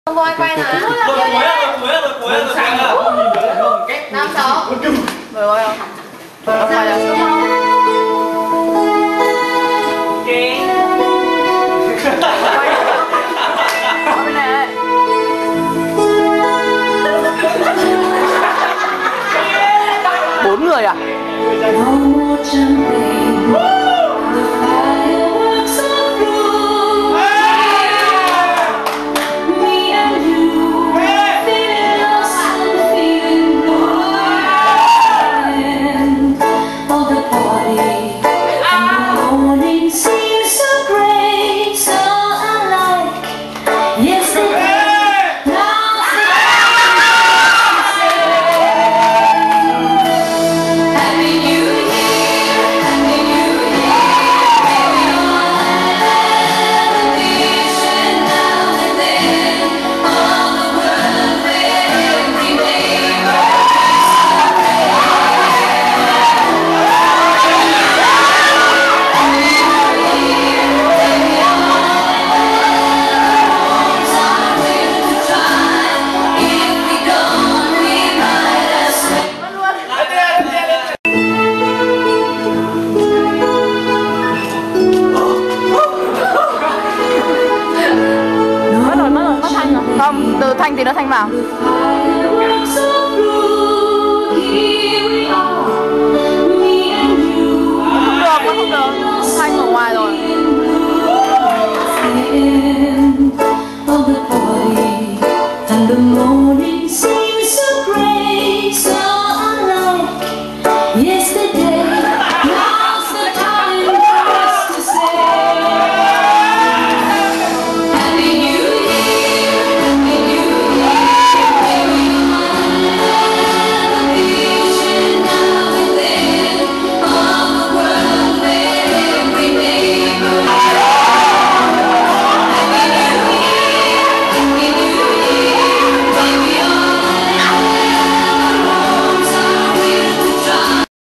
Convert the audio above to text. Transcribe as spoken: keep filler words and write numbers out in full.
Voi quay nào? Rồi cuối rồi, cuối rồi, cuối rồi, sang là không nhìn được không? Năm sáu. Rồi voi không? Rồi quay là đúng không? Kì. Quay bên này. Bốn người à? Không, từ thanh thì nó thanh vào.